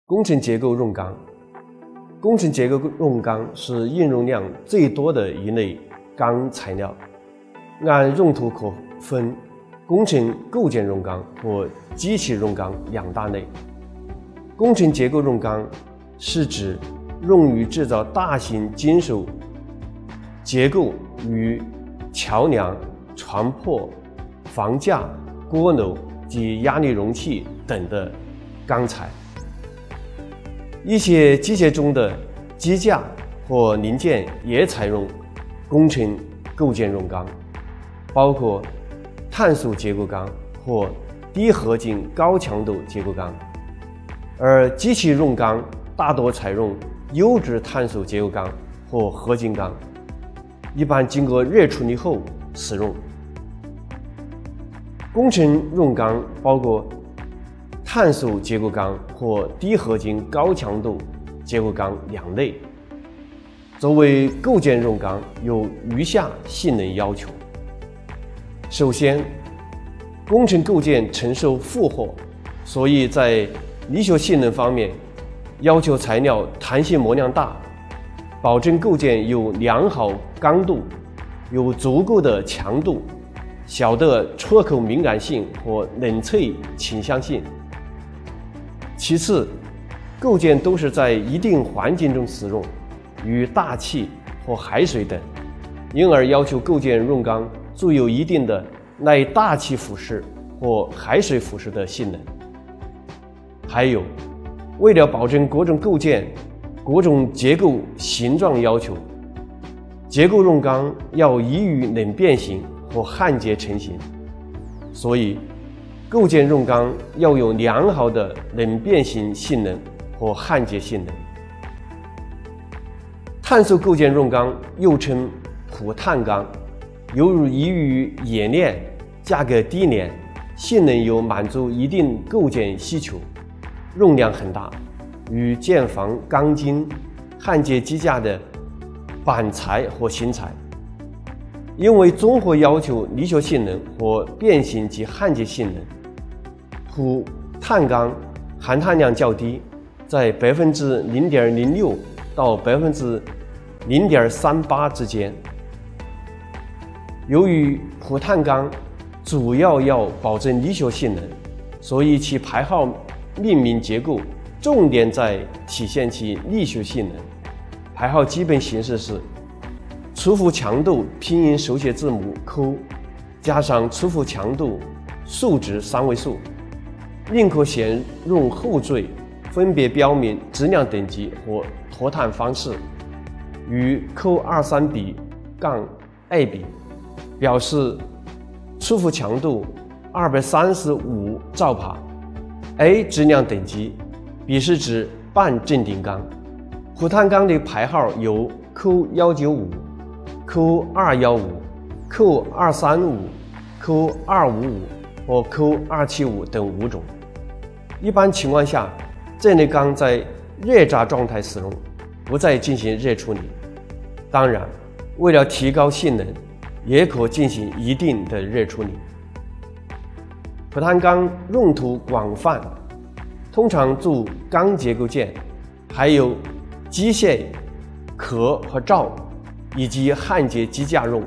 工程结构用钢，工程结构用钢是应用量最多的一类钢材料。按用途可分工程构件用钢和机器用钢两大类。工程结构用钢是指用于制造大型金属结构与桥梁、船舶、房架、锅炉及压力容器等的钢材。一些机械中的机架或零件也采用工程构件用钢，包括碳素结构钢或低合金高强度结构钢，而机器用钢大多采用优质碳素结构钢或合金钢，一般经过热处理后使用。工程用钢包括碳素结构钢或低合金高强度结构钢两类。作为构件用钢，有如下性能要求。首先，工程构件承受负荷，所以在力学性能方面要求材料弹性模量大，保证构件有良好刚度，有足够的强度，小的戳口敏感性和冷萃倾向性。其次，构件都是在一定环境中使用，如大气或海水等，因而要求构件用钢具有一定的耐大气腐蚀或海水腐蚀的性能。还有，为了保证各种构件、各种结构形状要求，结构用钢要易于冷变形或焊接成型，所以构件用钢要有良好的冷变形性能和焊接性能。碳素构件用钢又称普碳钢，由于冶炼价格低廉，性能有满足一定构件需求，用量很大，与建房钢筋、焊接机架的板材和芯材。因为综合要求力学性能和变形及焊接性能，普碳钢含碳量较低，在 0.06% 到 0.38% 之间。由于普碳钢主要保证力学性能，所以其牌号命名结构重点在体现其力学性能。牌号基本形式是初伏强度拼音手写字母 Q 加上初伏强度数值3位数，另可选用后缀分别标明质量等级和脱碳方式，与 Q23B-2B 表示初伏强度235兆帕 ，A 质量等级，B 是指半正定钢。普碳钢的牌号有 Q195、Q215、Q235、Q255和 Q275等5种。一般情况下，这类钢在热轧状态使用，不再进行热处理。当然，为了提高性能，也可进行一定的热处理。普碳钢用途广泛，通常做钢结构件，还有机械、壳和罩以及焊接机架用。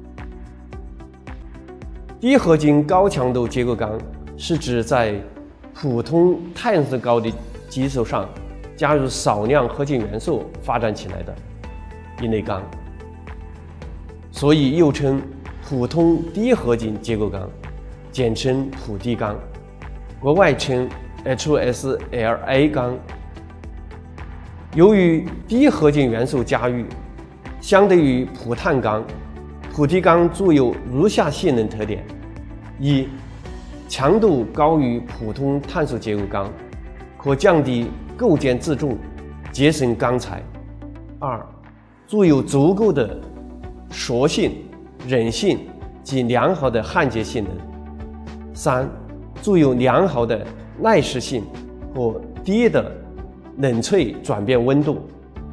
低合金高强度结构钢是指在普通碳素高的基础上加入少量合金元素发展起来的一类钢，所以又称普通低合金结构钢，简称普低钢，国外称 HSLA 钢。由于低合金元素加入，相对于普碳钢，普低钢具有如下性能特点：一、强度高于普通碳素结构钢，可降低构件自重，节省钢材；二、具有足够的塑性、韧性及良好的焊接性能；三、具有良好的耐蚀性和低的冷萃转变温度。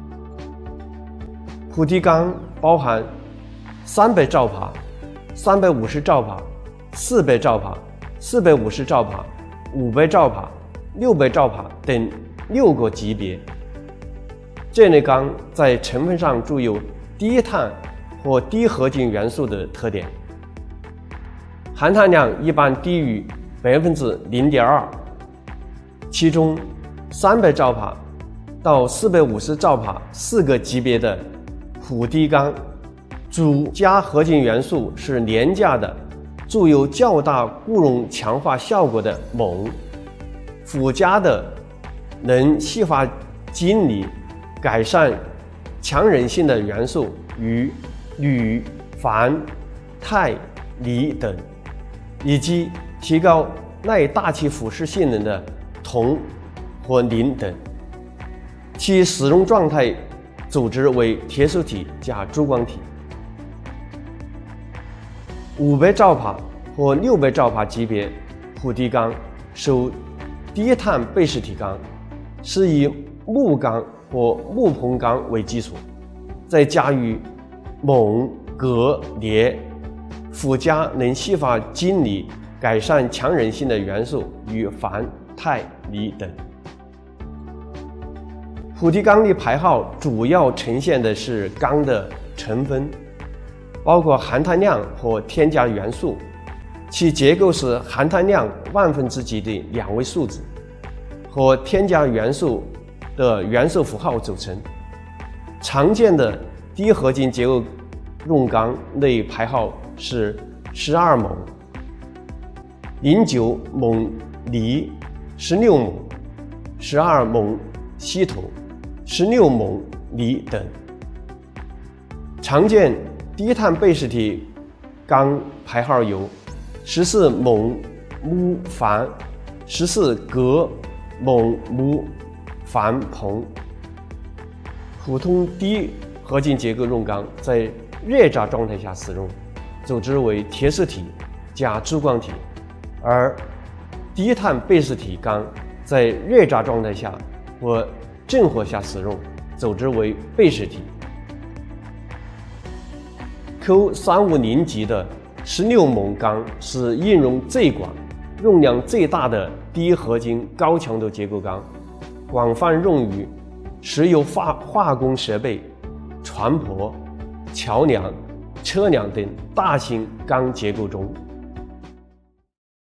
普低钢包含300兆帕、350兆帕、400兆帕、450兆帕、500兆帕、600兆帕等 6个级别。这类钢在成分上具有低碳或低合金元素的特点，含碳量一般低于0.2%，其中300兆帕到450兆帕4个级别的普低钢，主加合金元素是廉价的、具有较大固溶强化效果的锰，附加的能细化晶离、改善强韧性的元素与铝、钒、钛、锂等，以及提高耐大气腐蚀性能的铜或磷等。其使用状态组织为铁素体加珠光体。500兆帕或600兆帕级别普低钢属低碳贝氏体钢，是以木钢或木硼钢为基础，再加以锰、镉、镍，附加能细化晶离、改善强韧性的元素与钒、钛、锂等。普低钢的牌号主要呈现的是钢的成分，包括含碳量和添加元素，其结构是含碳量万分之几的2位数字，和添加元素的元素符号组成。常见的低合金结构用钢类牌号是12锰、09锰锂、16锰、12锰稀土、16锰锂等。常见低碳贝氏体钢牌号有14锰钼钒、14镉锰钼钒硼。普通低合金结构用钢在热轧状态下使用，组织为铁素体加珠光体，而低碳贝氏体钢在热轧状态下或正火下使用，组织为贝氏体。Q350级的16锰钢是应用最广、用量最大的低合金高强度结构钢，广泛用于石油化工设备、船舶、桥梁、车辆等大型钢结构中。